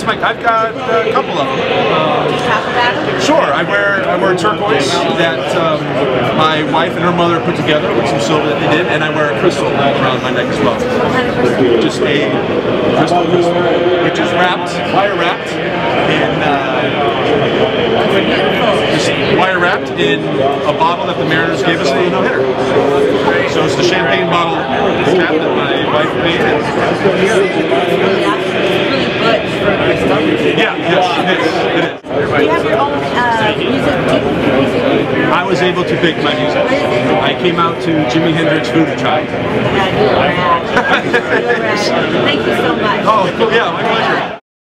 I've got a couple of them. Just talk about them? Sure. I wear turquoise that my wife and her mother put together with some silver that they did, and I wear a crystal around my neck as well. What kind of crystal? Just a crystal, which is wrapped, wire wrapped in just wire wrapped in a bottle that the Mariners gave us for the no-hitter. So it's the champagne bottle cap that my wife made. Yeah, yes, it is. Do you have your own music? I was able to pick my music. I came out to Jimi Hendrix Voodoo Child. Thank you so much. Oh, yeah, my pleasure.